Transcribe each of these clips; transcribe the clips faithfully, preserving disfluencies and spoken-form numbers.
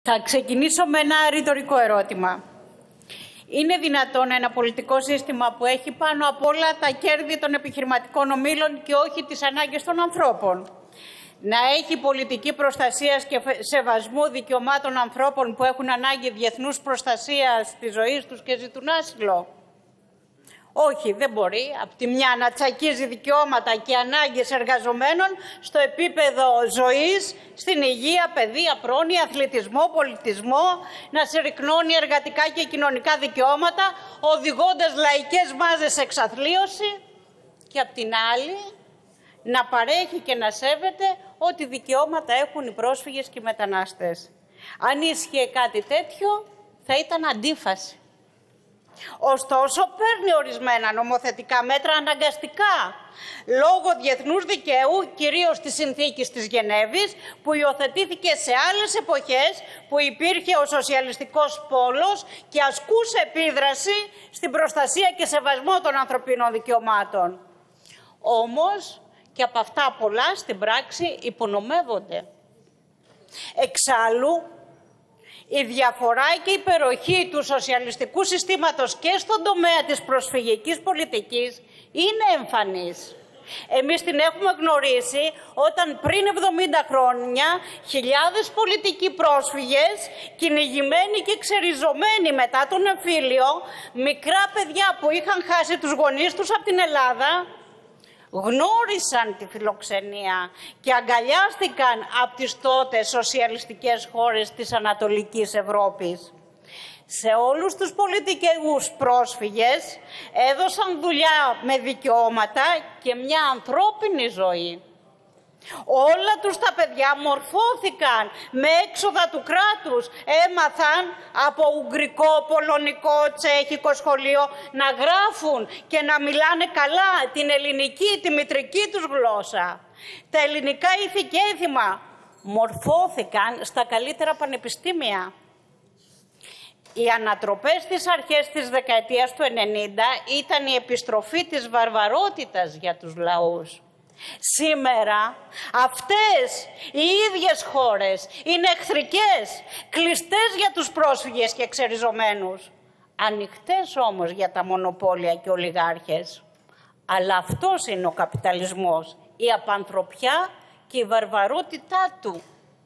Θα ξεκινήσω με ένα ρητορικό ερώτημα. Είναι δυνατόν ένα πολιτικό σύστημα που έχει πάνω απ' όλα τα κέρδη των επιχειρηματικών ομίλων και όχι τις ανάγκες των ανθρώπων να έχει πολιτική προστασίας και σεβασμού δικαιωμάτων ανθρώπων που έχουν ανάγκη διεθνούς προστασίας της ζωής τους και ζητούν άσυλο? Όχι, δεν μπορεί από τη μια να τσακίζει δικαιώματα και ανάγκες εργαζομένων στο επίπεδο ζωής, στην υγεία, παιδεία, πρόνοια, αθλητισμό, πολιτισμό, να συρρυκνώνει εργατικά και κοινωνικά δικαιώματα, οδηγώντας λαϊκές μάζες σε εξαθλίωση και απ' την άλλη να παρέχει και να σέβεται ό,τι δικαιώματα έχουν οι πρόσφυγες και οι μετανάστες. Αν ίσχυε κάτι τέτοιο, θα ήταν αντίφαση. Ωστόσο, παίρνει ορισμένα νομοθετικά μέτρα αναγκαστικά, λόγω διεθνούς δικαίου, κυρίως της συνθήκης της Γενέβης, που υιοθετήθηκε σε άλλες εποχές που υπήρχε ο σοσιαλιστικός πόλος και ασκούσε επίδραση στην προστασία και σεβασμό των ανθρωπίνων δικαιωμάτων. Όμως, και από αυτά πολλά στην πράξη υπονομεύονται. Εξάλλου, η διαφορά και η υπεροχή του σοσιαλιστικού συστήματος και στον τομέα της προσφυγικής πολιτικής είναι εμφανής. Εμείς την έχουμε γνωρίσει όταν πριν εβδομήντα χρόνια χιλιάδες πολιτικοί πρόσφυγες, κυνηγημένοι και ξεριζωμένοι μετά τον εμφύλιο, μικρά παιδιά που είχαν χάσει τους γονείς τους από την Ελλάδα, γνώρισαν τη φιλοξενία και αγκαλιάστηκαν από τις τότε σοσιαλιστικές χώρες της Ανατολικής Ευρώπης. Σε όλους τους πολιτικούς πρόσφυγες έδωσαν δουλειά με δικαιώματα και μια ανθρώπινη ζωή. Όλα τους τα παιδιά μορφώθηκαν με έξοδα του κράτους. Έμαθαν από ουγγρικό, πολωνικό, τσέχικο σχολείο να γράφουν και να μιλάνε καλά την ελληνική, τη μητρική τους γλώσσα. Τα ελληνικά ήθη και έθιμα μορφώθηκαν στα καλύτερα πανεπιστήμια. Οι ανατροπές στις αρχές της δεκαετίας του ενενήντα ήταν η επιστροφή της βαρβαρότητας για τους λαούς. Σήμερα αυτές οι ίδιες χώρες είναι εχθρικές, κλειστές για τους πρόσφυγες και εξεριζωμένους, ανοιχτές όμως για τα μονοπόλια και ολιγάρχες. Αλλά αυτός είναι ο καπιταλισμός, η απανθρωπιά και η βαρβαρότητά του.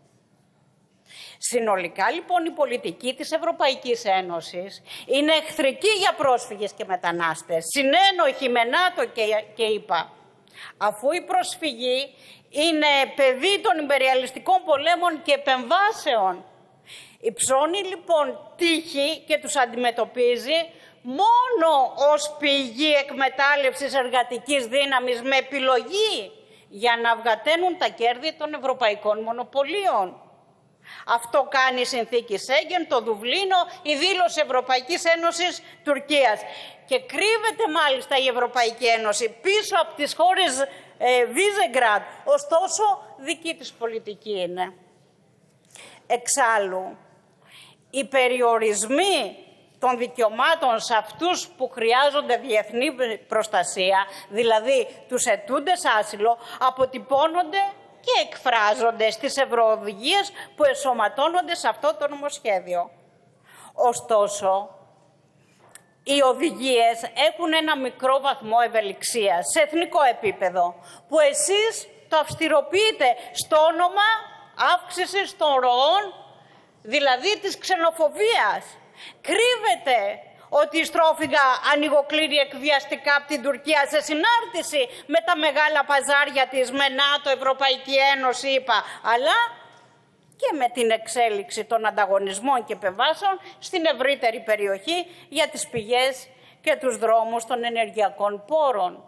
Συνολικά λοιπόν η πολιτική της Ευρωπαϊκής Ένωσης είναι εχθρική για πρόσφυγες και μετανάστες, συνένοχη με ΝΑΤΟ και ΗΠΑ. Αφού η προσφυγή είναι παιδί των ιμπεριαλιστικών πολέμων και επεμβάσεων. Υψώνει λοιπόν τύχη και τους αντιμετωπίζει μόνο ως πηγή εκμετάλλευσης εργατικής δύναμης με επιλογή για να αυγαταίνουν τα κέρδη των ευρωπαϊκών μονοπωλίων. Αυτό κάνει η συνθήκη Σέγγεν, το Δουβλίνο, η δήλωση Ευρωπαϊκής Ένωσης Τουρκίας. Και κρύβεται μάλιστα η Ευρωπαϊκή Ένωση πίσω από τις χώρες ε, Βίζεγκραντ, ωστόσο δική της πολιτική είναι. Εξάλλου, οι περιορισμοί των δικαιωμάτων σε αυτούς που χρειάζονται διεθνή προστασία, δηλαδή τους αιτούντες άσυλο, αποτυπώνονται και εκφράζονται στις ευρωοδηγίες που εσωματώνονται σε αυτό το νομοσχέδιο. Ωστόσο, οι οδηγίες έχουν ένα μικρό βαθμό ευελιξίας σε εθνικό επίπεδο, που εσείς το αυστηροποιείτε στο όνομα αύξησης των ροών, δηλαδή της ξενοφοβίας. Κρύβεται ότι η στρόφιγγα ανοιγοκλίνει εκβιαστικά από την Τουρκία σε συνάρτηση με τα μεγάλα παζάρια της, με ΝΑΤΟ, Ευρωπαϊκή Ένωση, ΗΠΑ, αλλά και με την εξέλιξη των ανταγωνισμών και επεμβάσεων στην ευρύτερη περιοχή για τις πηγές και τους δρόμους των ενεργειακών πόρων.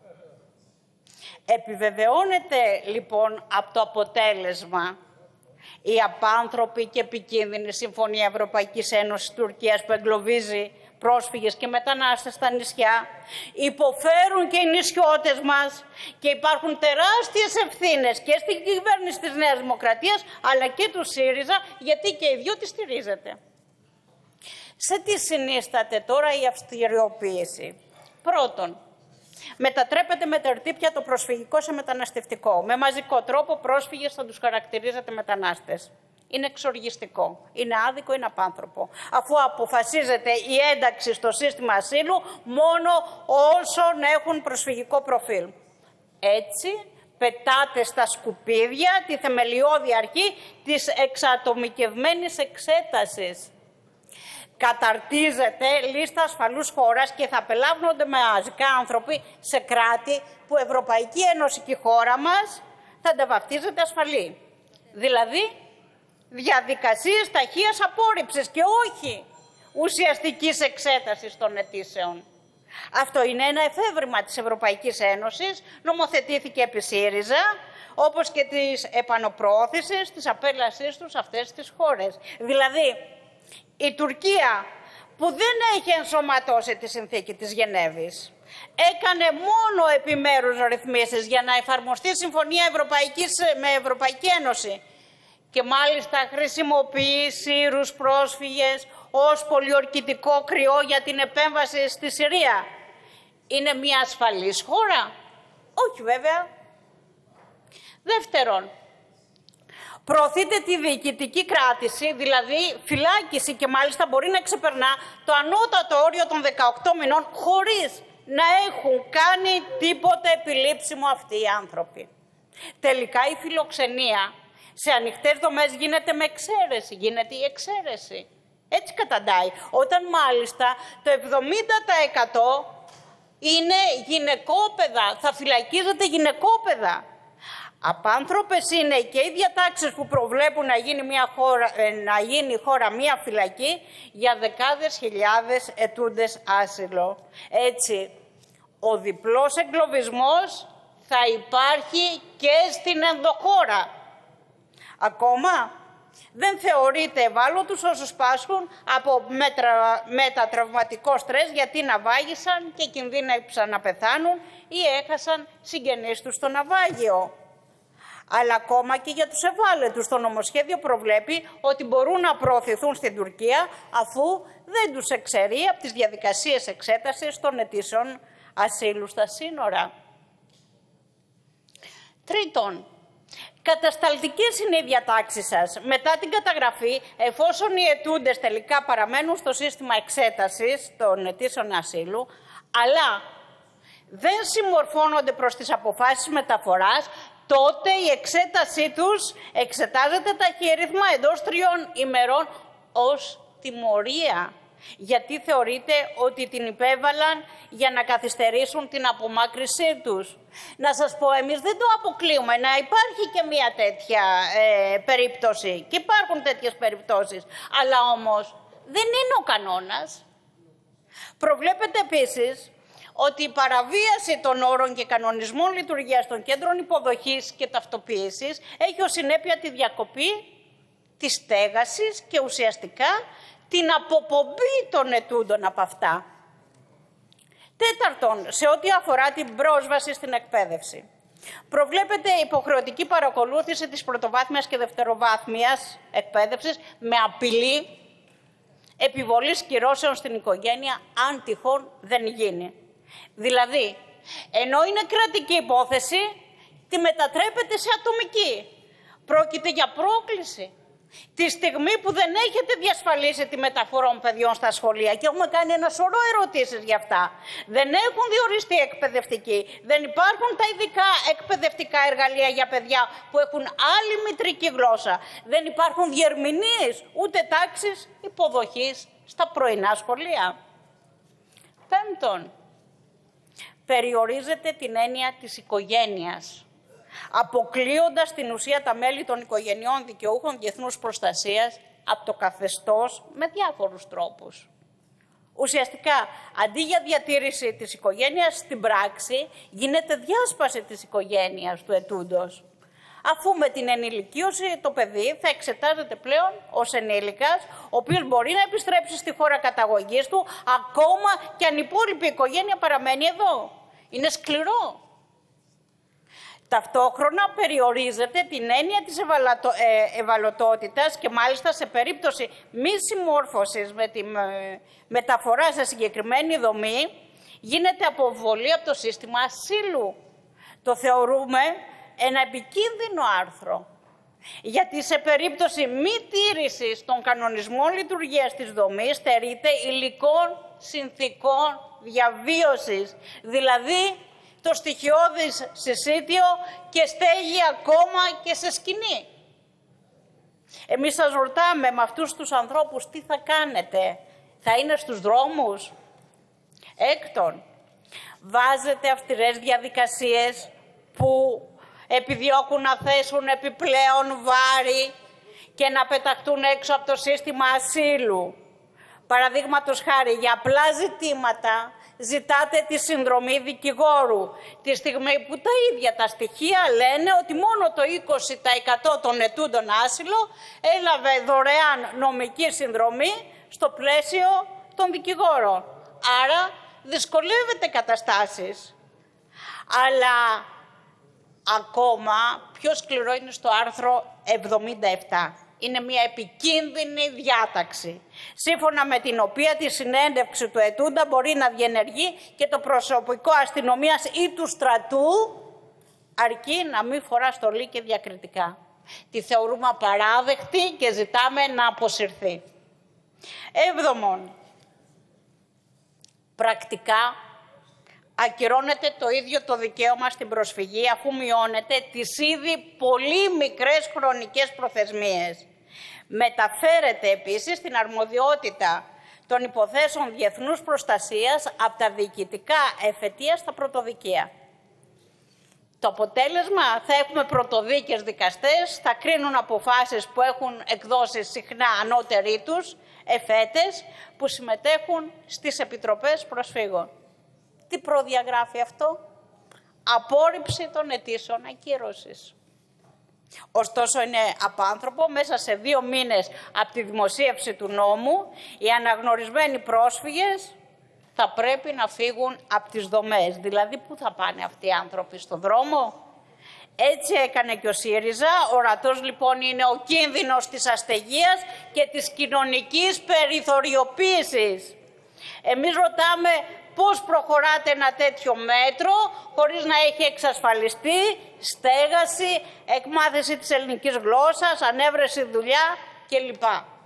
Επιβεβαιώνεται λοιπόν από το αποτέλεσμα η απάνθρωπη και επικίνδυνη Συμφωνία Ευρωπαϊκής Ένωσης Τουρκίας που εγκλωβίζει πρόσφυγες και μετανάστες στα νησιά. Υποφέρουν και οι νησιώτες μας και υπάρχουν τεράστιες ευθύνες και στην κυβέρνηση της Νέας Δημοκρατίας αλλά και του ΣΥΡΙΖΑ, γιατί και οι δυο τη στηρίζεται. Σε τι συνίσταται τώρα η αυστηριοποίηση? Πρώτον, μετατρέπεται με τερτύπια το προσφυγικό σε μεταναστευτικό. Με μαζικό τρόπο πρόσφυγες θα τους χαρακτηρίζετε μετανάστες. Είναι εξοργιστικό, είναι άδικο, είναι απάνθρωπο. Αφού αποφασίζεται η ένταξη στο σύστημα ασύλου μόνο όσων έχουν προσφυγικό προφίλ. Έτσι πετάτε στα σκουπίδια τη θεμελιώδη αρχή της εξατομικευμένης εξέτασης. Καταρτίζεται λίστα ασφαλούς χώρας και θα απελάβνονται μαζικά άνθρωποι σε κράτη που η Ευρωπαϊκή Ένωση και η χώρα μας θα τα βαφτίζεται ασφαλή. Δηλαδή, διαδικασίες ταχείας απόρριψης και όχι ουσιαστικής εξέτασης των αιτήσεων. Αυτό είναι ένα εφεύρημα της Ευρωπαϊκής Ένωσης, νομοθετήθηκε επί ΣΥΡΙΖΑ, όπως και της επανοπροώθησης της απέλασής τους σε αυτές τις χώρες. Δηλαδή, η Τουρκία που δεν έχει ενσωματώσει τη συνθήκη της Γενέβης, έκανε μόνο επιμέρους ρυθμίσεις για να εφαρμοστεί η Συμφωνία Ευρωπαϊκής, με Ευρωπαϊκή Ένωση και μάλιστα χρησιμοποιεί Σύρους πρόσφυγες ως πολιορκητικό κρυό για την επέμβαση στη Συρία. Είναι μια ασφαλής χώρα? Όχι βέβαια. Δεύτερον, προωθείται τη διοικητική κράτηση, δηλαδή φυλάκιση και μάλιστα μπορεί να ξεπερνά το ανώτατο όριο των δεκαοκτώ μηνών χωρίς να έχουν κάνει τίποτε επιλήψιμο αυτοί οι άνθρωποι. Τελικά η φιλοξενία σε ανοιχτές δομές γίνεται με εξαίρεση, γίνεται η εξαίρεση. Έτσι καταντάει. Όταν μάλιστα το εβδομήντα τοις εκατό είναι γυναικόπαιδα, θα φυλακίζονται γυναικόπαιδα. Απάνθρωπες είναι και οι διατάξεις που προβλέπουν να γίνει, μια χώρα, να γίνει η χώρα μια φυλακή για δεκάδες χιλιάδες ετούντες άσυλο. Έτσι, ο διπλός εγκλωβισμός θα υπάρχει και στην ενδοχώρα. Ακόμα δεν θεωρείται ευάλωτους όσους πάσχουν από μετρα... μετατραυματικό στρες γιατί ναυάγησαν και κινδύνευσαν να πεθάνουν ή έχασαν συγγενείς τους στο ναυάγιο. Αλλά ακόμα και για τους ευάλωτους το νομοσχέδιο προβλέπει ότι μπορούν να προωθηθούν στην Τουρκία αφού δεν τους εξαιρεί από τις διαδικασίες εξέτασης των αιτήσεων ασύλου στα σύνορα. Τρίτον, κατασταλτικές είναι οι διατάξεις σας. Μετά την καταγραφή, εφόσον οι αιτούντες τελικά παραμένουν στο σύστημα εξέτασης των αιτήσεων ασύλου, αλλά δεν συμμορφώνονται προς τις αποφάσεις μεταφοράς, τότε η εξέτασή τους εξετάζεται ταχύρυθμα εντός τριών ημερών ως τιμωρία. Γιατί θεωρείται ότι την υπέβαλαν για να καθυστερήσουν την απομάκρυσή τους. Να σας πω, εμείς δεν το αποκλείουμε, να υπάρχει και μια τέτοια ε, περίπτωση. Και υπάρχουν τέτοιες περιπτώσεις. Αλλά όμως δεν είναι ο κανόνας. Προβλέπεται επίσης ότι η παραβίαση των όρων και κανονισμών λειτουργίας των κέντρων υποδοχής και ταυτοποίησης έχει ως συνέπεια τη διακοπή της στέγασης και ουσιαστικά την αποπομπή των ετούντων από αυτά. Τέταρτον, σε ό,τι αφορά την πρόσβαση στην εκπαίδευση. Προβλέπεται υποχρεωτική παρακολούθηση της πρωτοβάθμιας και δευτεροβάθμιας εκπαίδευσης με απειλή επιβολής κυρώσεων στην οικογένεια αν τυχόν δεν γίνει. Δηλαδή, ενώ είναι κρατική υπόθεση, τη μετατρέπεται σε ατομική. Πρόκειται για πρόκληση. Τη στιγμή που δεν έχετε διασφαλίσει τη μεταφορά παιδιών στα σχολεία και έχουμε κάνει ένα σωρό ερωτήσεις για αυτά. Δεν έχουν διοριστεί εκπαιδευτικοί. Δεν υπάρχουν τα ειδικά εκπαιδευτικά εργαλεία για παιδιά που έχουν άλλη μητρική γλώσσα. Δεν υπάρχουν διερμηνείς, ούτε τάξεις υποδοχής στα πρωινά σχολεία. Πέμπτον, περιορίζεται την έννοια της οικογένειας, αποκλείοντας στην ουσία τα μέλη των οικογενειών δικαιούχων διεθνούς προστασίας από το καθεστώς με διάφορους τρόπους. Ουσιαστικά, αντί για διατήρηση της οικογένειας, στην πράξη γίνεται διάσπαση της οικογένειας του ετούντος. Αφού με την ενηλικίωση το παιδί θα εξετάζεται πλέον ως ενήλικας, ο οποίος μπορεί να επιστρέψει στη χώρα καταγωγής του, ακόμα και αν η υπόλοιπη οικογένεια παραμένει εδώ. Είναι σκληρό. Ταυτόχρονα περιορίζεται την έννοια της ευαλωτο, ε, ευαλωτότητας και μάλιστα σε περίπτωση μη συμμόρφωσης με τη με, μεταφορά σε συγκεκριμένη δομή γίνεται αποβολή από το σύστημα ασύλου. Το θεωρούμε ένα επικίνδυνο άρθρο. Γιατί σε περίπτωση μη τήρησης των κανονισμών λειτουργίας της δομής στερείται υλικών συνθήκων διαβίωσης, δηλαδή το στοιχειώδης συσίτιο και στέγη ακόμα και σε σκηνή. Εμείς σας ρωτάμε με αυτούς τους ανθρώπους τι θα κάνετε, θα είναι στους δρόμους? Έκτον, βάζετε αυστηρές διαδικασίες που επιδιώκουν να θέσουν επιπλέον βάρη και να πεταχτούν έξω από το σύστημα ασύλου. Παραδείγματος χάρη, για απλά ζητήματα ζητάτε τη συνδρομή δικηγόρου, τη στιγμή που τα ίδια τα στοιχεία λένε ότι μόνο το είκοσι τοις εκατό των ετούντων άσυλο έλαβε δωρεάν νομική συνδρομή στο πλαίσιο των δικηγόρων. Άρα δυσκολεύεται καταστάσεις. Αλλά ακόμα πιο σκληρό είναι στο άρθρο εβδομήντα επτά. Είναι μια επικίνδυνη διάταξη, σύμφωνα με την οποία τη συνέντευξη του ετούντα μπορεί να διενεργεί και το προσωπικό αστυνομίας ή του στρατού, αρκεί να μην φορά στολή και διακριτικά. Τη θεωρούμε απαράδεκτη και ζητάμε να αποσυρθεί. Έβδομον, πρακτικά ακυρώνεται το ίδιο το δικαίωμα στην προσφυγή, αφού μειώνεται τις ήδη πολύ μικρές χρονικές προθεσμίες. Μεταφέρεται επίσης την αρμοδιότητα των υποθέσεων διεθνούς προστασίας από τα διοικητικά εφετεία στα πρωτοδικεία. Το αποτέλεσμα, θα έχουμε πρωτοδίκες δικαστές, θα κρίνουν αποφάσεις που έχουν εκδώσει συχνά ανώτεροι τους εφέτες που συμμετέχουν στις επιτροπές προσφύγων. Τι προδιαγράφει αυτό? Απόρριψη των αιτήσεων ακύρωσης. Ωστόσο είναι απάνθρωπο μέσα σε δύο μήνες από τη δημοσίευση του νόμου οι αναγνωρισμένοι πρόσφυγες θα πρέπει να φύγουν από τις δομές. Δηλαδή πού θα πάνε αυτοί οι άνθρωποι, στον δρόμο? Έτσι έκανε και ο ΣΥΡΙΖΑ. Ορατός λοιπόν είναι ο κίνδυνος της αστεγίας και της κοινωνικής περιθωριοποίησης. Εμείς ρωτάμε πώς προχωράτε ένα τέτοιο μέτρο χωρίς να έχει εξασφαλιστεί στέγαση, εκμάθηση της ελληνικής γλώσσας, ανέβρεση δουλειά κλπ.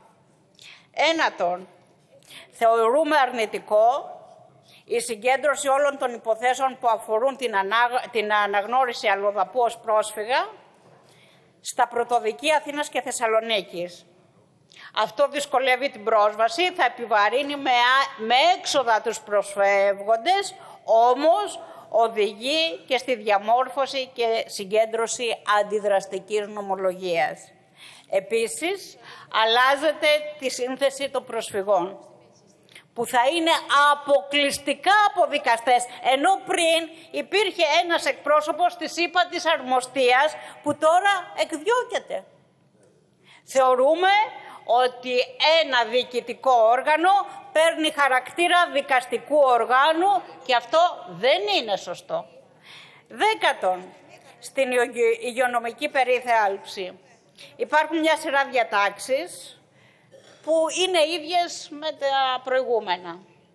Ένατον, θεωρούμε αρνητικό η συγκέντρωση όλων των υποθέσεων που αφορούν την, ανάγ... την αναγνώριση αλλοδαπού ως πρόσφυγα στα πρωτοδικεία Αθήνας και Θεσσαλονίκης. Αυτό δυσκολεύει την πρόσβαση, θα επιβαρύνει με, με έξοδα τους προσφεύγοντες, όμως οδηγεί και στη διαμόρφωση και συγκέντρωση αντιδραστικής νομολογίας. Επίσης, αλλάζεται τη σύνθεση των προσφυγών, που θα είναι αποκλειστικά από δικαστές, ενώ πριν υπήρχε ένας εκπρόσωπος της ύπατης αρμοστίας που τώρα εκδιώκεται. Θεωρούμε ότι ένα διοικητικό όργανο παίρνει χαρακτήρα δικαστικού οργάνου και αυτό δεν είναι σωστό. Δέκατον, στην υγειονομική περίθαλψη υπάρχουν μια σειρά διατάξεις που είναι ίδιες με τα προηγούμενα.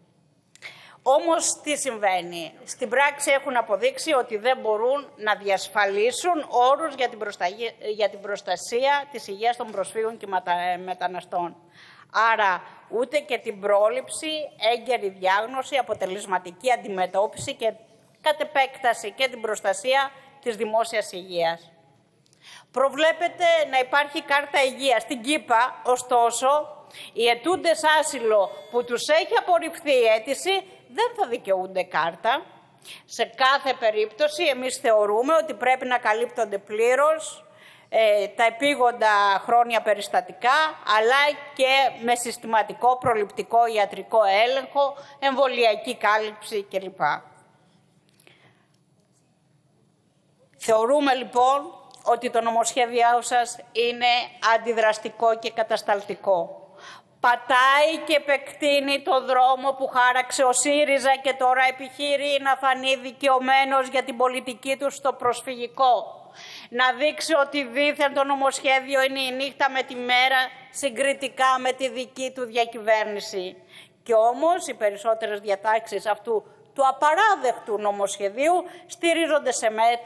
Όμως τι συμβαίνει? Στην πράξη έχουν αποδείξει ότι δεν μπορούν να διασφαλίσουν όρους για την, προστασία, για την προστασία της υγείας των προσφύγων και μεταναστών. Άρα ούτε και την πρόληψη, έγκαιρη διάγνωση, αποτελεσματική αντιμετώπιση και κατ' επέκταση και την προστασία της δημόσιας υγείας. Προβλέπεται να υπάρχει κάρτα υγείας στην ΚΙΠΑ, ωστόσο οι αιτούντες άσυλο που τους έχει απορριφθεί η αίτηση δεν θα δικαιούνται κάρτα. Σε κάθε περίπτωση εμείς θεωρούμε ότι πρέπει να καλύπτονται πλήρως ε, τα επίγοντα χρόνια περιστατικά, αλλά και με συστηματικό προληπτικό ιατρικό έλεγχο, εμβολιακή κάλυψη κλπ. Θεωρούμε λοιπόν ότι το νομοσχέδιό σας είναι αντιδραστικό και κατασταλτικό. Πατάει και επεκτείνει το δρόμο που χάραξε ο ΣΥΡΙΖΑ και τώρα επιχείρει να φανεί δικαιωμένος για την πολιτική του στο προσφυγικό. Να δείξει ότι δήθεν το νομοσχέδιο είναι η νύχτα με τη μέρα συγκριτικά με τη δική του διακυβέρνηση. Και όμως οι περισσότερες διατάξεις αυτού του απαράδεκτου νομοσχεδίου στηρίζονται σε μέτρα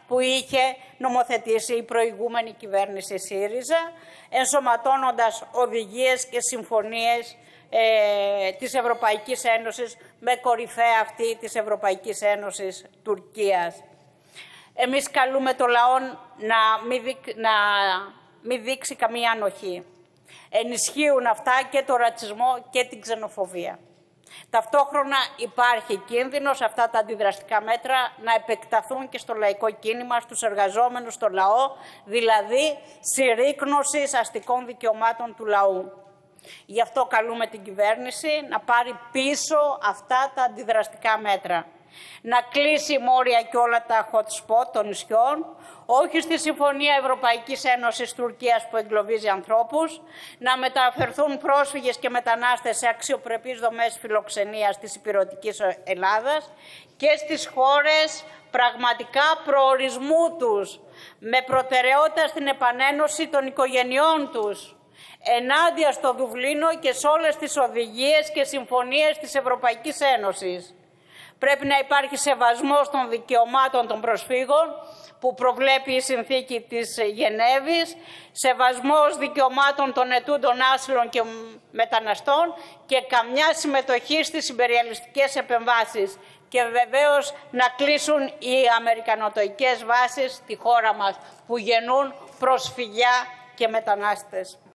που είχε νομοθετήσει η προηγούμενη κυβέρνηση ΣΥΡΙΖΑ, ενσωματώνοντας οδηγίες και συμφωνίες ε, της Ευρωπαϊκής Ένωσης με κορυφαία αυτή της Ευρωπαϊκής Ένωσης Τουρκίας. Εμείς καλούμε το λαό να μην, δει, να μην δείξει καμία ανοχή. Ενισχύουν αυτά και το ρατσισμό και την ξενοφοβία. Ταυτόχρονα υπάρχει κίνδυνος αυτά τα αντιδραστικά μέτρα να επεκταθούν και στο λαϊκό κίνημα, στους εργαζόμενους, στο λαό, δηλαδή συρρίκνωσης αστικών δικαιωμάτων του λαού. Γι' αυτό καλούμε την κυβέρνηση να πάρει πίσω αυτά τα αντιδραστικά μέτρα. Να κλείσει μόρια και όλα τα hot spot των νησιών, όχι στη Συμφωνία Ευρωπαϊκής Ένωσης Τουρκίας που εγκλωβίζει ανθρώπους, να μεταφερθούν πρόσφυγες και μετανάστες σε αξιοπρεπείς δομές φιλοξενίας της ηπειρωτικής Ελλάδας και στις χώρες πραγματικά προορισμού τους, με προτεραιότητα στην επανένωση των οικογενειών τους, ενάντια στο Δουβλίνο και σε όλες τις οδηγίες και συμφωνίες της Ευρωπαϊκής Ένωσης. Πρέπει να υπάρχει σεβασμός των δικαιωμάτων των προσφύγων που προβλέπει η συνθήκη της Γενέβης, σεβασμός δικαιωμάτων των ετούντων άσυλων και μεταναστών και καμιά συμμετοχή στις ιμπεριαλιστικές επεμβάσεις. Και βεβαίως να κλείσουν οι αμερικανοτοικές βάσεις στη χώρα μας που γεννούν προσφυγιά και μετανάστες.